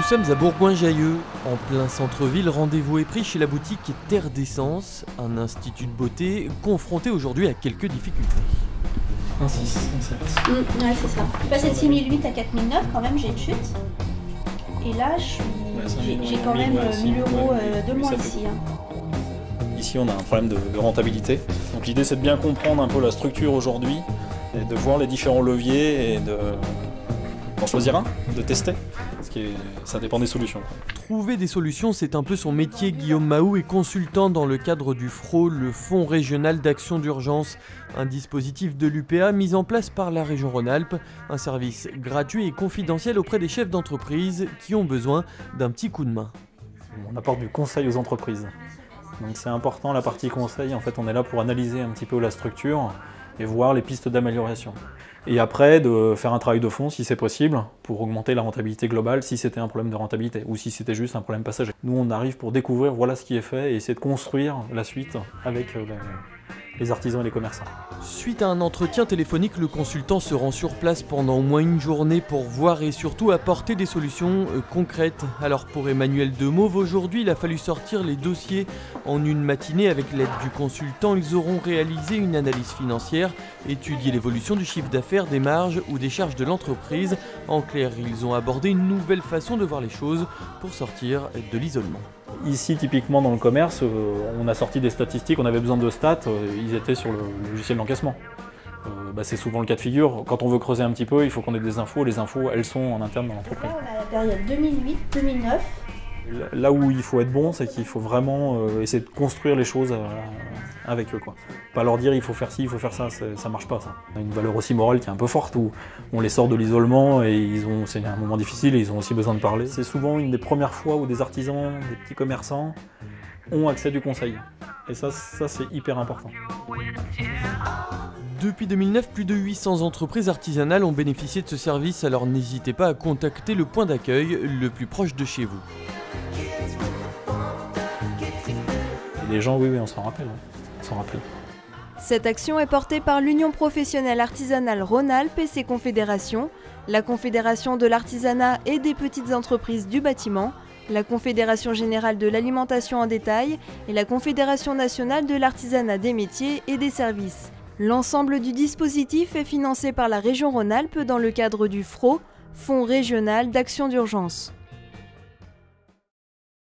sommes à Bourgoin-Jallieu, en plein centre-ville. Rendez-vous est pris chez la boutique Terre d'Essence, un institut de beauté confronté aujourd'hui à quelques difficultés. 1,6, 1,7. Ouais, c'est ça. Je suis passée de 6008 à 4009, quand même, j'ai une chute. Et là, j'ai quand même 1000 euros de moins ici. Ici, on a un problème de rentabilité. Donc l'idée, c'est de bien comprendre un peu la structure aujourd'hui, et de voir les différents leviers et d'en choisir un, de tester. Parce que ça dépend des solutions. Trouver des solutions, c'est un peu son métier. Guillaume Mahou est consultant dans le cadre du FRO, le Fonds régional d'action d'urgence, un dispositif de l'UPA mis en place par la région Rhône-Alpes, un service gratuit et confidentiel auprès des chefs d'entreprise qui ont besoin d'un petit coup de main. On apporte du conseil aux entreprises. Donc c'est important la partie conseil, en fait on est là pour analyser un petit peu la structure et voir les pistes d'amélioration. Et après de faire un travail de fond si c'est possible pour augmenter la rentabilité globale si c'était un problème de rentabilité ou si c'était juste un problème passager. Nous on arrive pour découvrir voilà ce qui est fait et essayer de construire la suite avec les artisans et les commerçants. Suite à un entretien téléphonique, le consultant se rend sur place pendant au moins une journée pour voir et surtout apporter des solutions concrètes. Alors pour Emmanuel Demauve, aujourd'hui il a fallu sortir les dossiers en une matinée avec l'aide du consultant. Ils auront réalisé une analyse financière, étudié l'évolution du chiffre d'affaires, des marges ou des charges de l'entreprise. En clair, ils ont abordé une nouvelle façon de voir les choses pour sortir de l'isolement. Ici, typiquement dans le commerce, on a sorti des statistiques, on avait besoin de stats, ils étaient sur le logiciel d'encaissement. C'est souvent le cas de figure. Quand on veut creuser un petit peu, il faut qu'on ait des infos. Les infos, elles sont en interne dans l'entreprise. Là, on a la période 2008-2009. Là où il faut être bon, c'est qu'il faut vraiment essayer de construire les choses avec eux, quoi. Pas leur dire il faut faire ci, il faut faire ça, ça marche pas ça. On a une valeur aussi morale qui est un peu forte où on les sort de l'isolement et c'est un moment difficile et ils ont aussi besoin de parler. C'est souvent une des premières fois où des artisans, des petits commerçants ont accès du conseil. Et ça c'est hyper important. Depuis 2009, plus de 800 entreprises artisanales ont bénéficié de ce service, alors n'hésitez pas à contacter le point d'accueil le plus proche de chez vous. Et les gens, oui, on s'en rappelle. On s'en rappelle. Cette action est portée par l'Union professionnelle artisanale Rhône-Alpes et ses confédérations, la Confédération de l'artisanat et des petites entreprises du bâtiment, la Confédération générale de l'alimentation en détail et la Confédération nationale de l'artisanat des métiers et des services. L'ensemble du dispositif est financé par la région Rhône-Alpes dans le cadre du FRO, Fonds régional d'action d'urgence.